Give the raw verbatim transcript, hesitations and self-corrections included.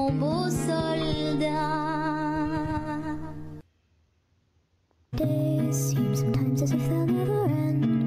mon beau soldat. Days seem sometimes as if they'll never end.